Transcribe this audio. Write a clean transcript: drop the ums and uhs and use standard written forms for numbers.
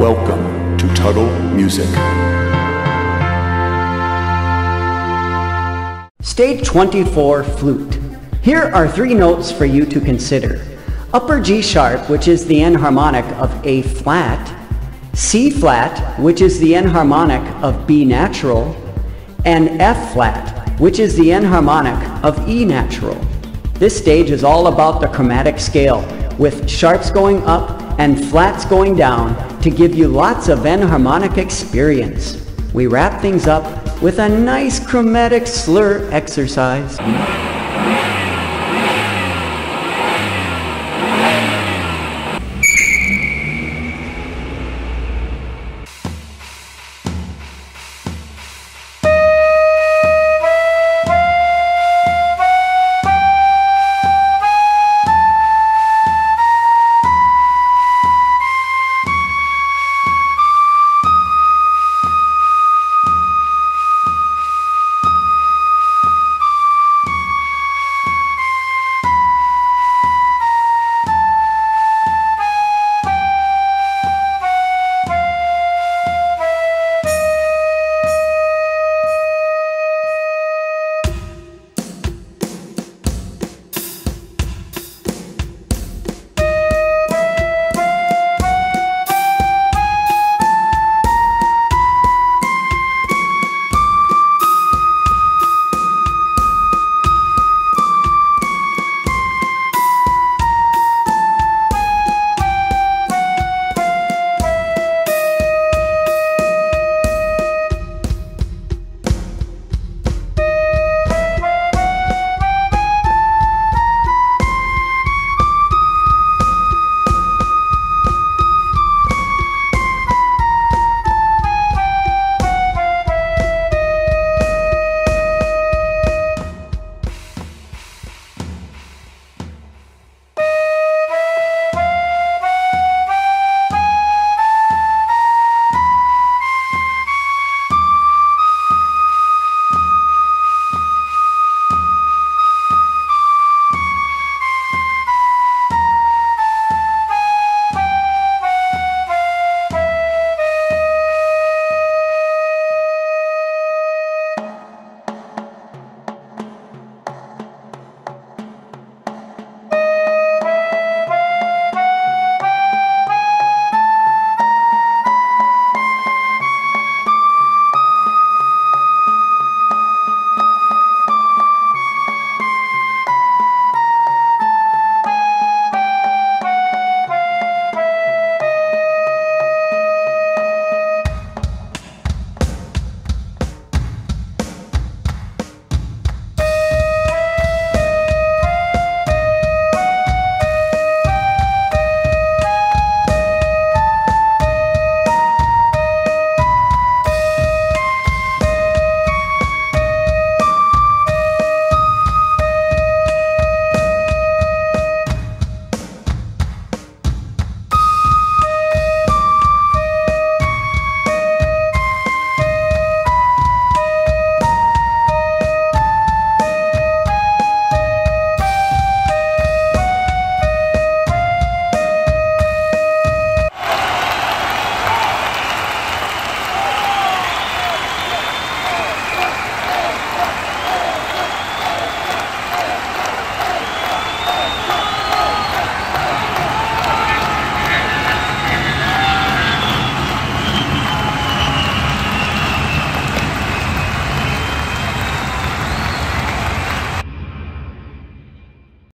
Welcome to Tuttle Music. Stage 24, Flute. Here are 3 notes for you to consider. Upper G sharp, which is the enharmonic of A flat, C flat, which is the enharmonic of B natural, and F flat, which is the enharmonic of E natural. This stage is all about the chromatic scale, with sharps going up and flats going down to give you lots of enharmonic experience. We wrap things up with a nice chromatic slur exercise.